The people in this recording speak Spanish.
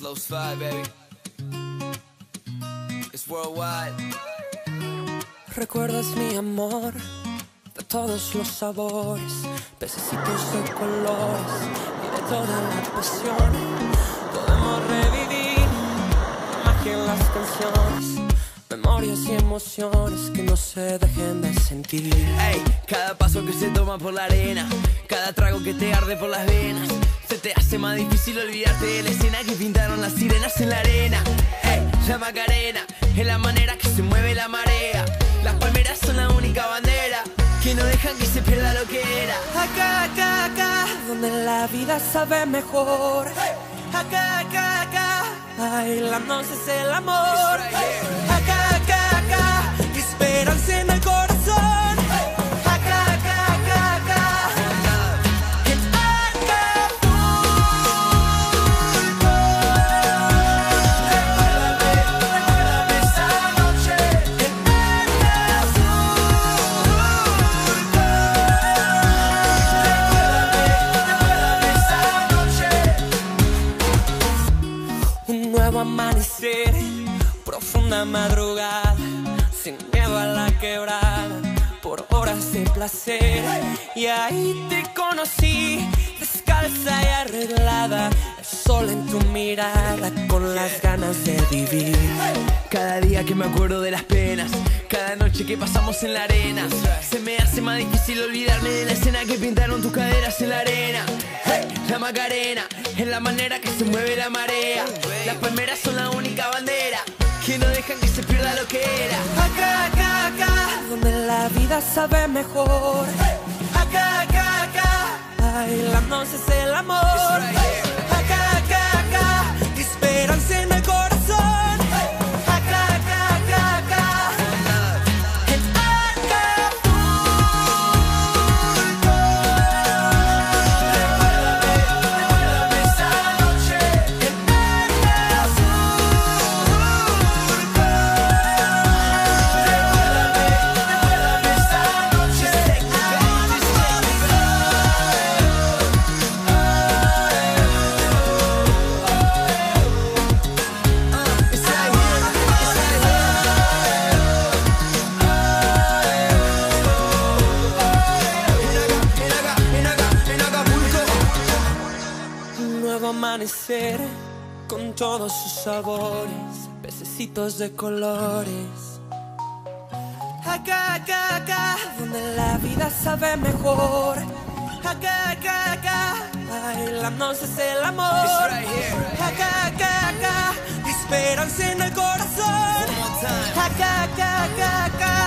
Flow Slide, baby. It's worldwide. Recuerdas mi amor de todos los sabores, pececitos de colores y de toda la pasión. Podemos revivir la magia en las canciones, memorias y emociones que no se dejen de sentir. Ey, cada paso que se toma por la arena, cada trago que te arde por las venas, se te hace más difícil olvidarte de la escena que pintaron las sirenas en la arena. Ey, la Macarena es la manera que se mueve la marea. Las palmeras son la única bandera que no dejan que se pierda lo que era. Acá, acá, acá, donde la vida sabe mejor. Acá, acá, acá, bailándonos es el amor. Acá, acá, acá, esperanza en el corazón. Acá, acá, acá, acá, en Acapulco. Recuérdame esa noche en Acapulco. Recuérdame esa noche. Un nuevo amanecer, profunda madrugada, sin miedo a la quebrada, por horas de placer. Y ahí te conocí, descalza y arreglada, el sol en tu mirada, con las ganas de vivir. Cada día que me acuerdo de las penas, cada noche que pasamos en la arena, se me hace más difícil olvidarme de la escena que pintaron tus caderas en la arena. Hey, la Macarena es la manera que se mueve la marea. Las palmeras son la única bandera que no dejan que se pierda lo que era. Acá, acá, acá, donde la vida sabe mejor. Acá, acá, acá, bailándonos es el amor. Acá, acá, acá, esperanza en el corazón. Acá, acá, acá, acá, en Acapulco. Recuérdame esa noche en Acapulco. Recuérdame esa noche en Un nuevo amanecer con todos sus sabores, pececitos de colores. Acá, acá, acá, donde la vida sabe mejor. Acá, acá, acá, bailándonos es el amor. Acá, acá, acá, esperanza en el corazón. Acá, acá, acá, acá.